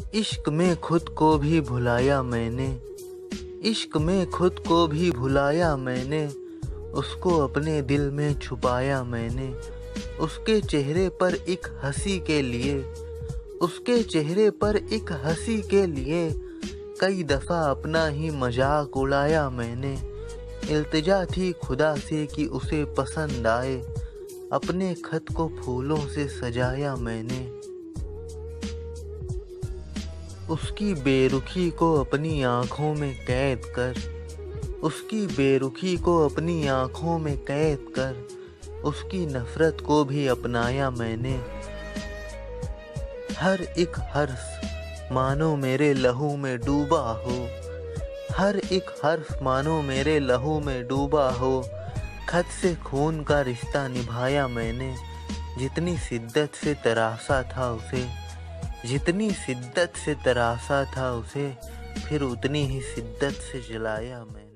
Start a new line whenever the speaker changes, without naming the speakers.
इश्क में खुद को भी भुलाया मैंने, इश्क में खुद को भी भुलाया मैंने, उसको अपने दिल में छुपाया मैंने। उसके चेहरे पर एक हंसी के लिए, उसके चेहरे पर एक हंसी के लिए कई दफ़ा अपना ही मजाक उड़ाया मैंने। इल्तिजा थी खुदा से कि उसे पसंद आए, अपने खत को फूलों से सजाया मैंने। उसकी बेरुखी को अपनी आँखों में कैद कर, उसकी बेरुखी को अपनी आँखों में कैद कर, उसकी नफ़रत को भी अपनाया मैंने। हर एक हर्फ मानो मेरे लहू में डूबा हो, हर एक हर्फ मानो मेरे लहू में डूबा हो। खत से खून का रिश्ता निभाया मैंने, जितनी शिद्दत से तराशा था उसे, जितनी शिद्दत से तराशा था उसे, फिर उतनी ही शिद्दत से जलाया मैंने।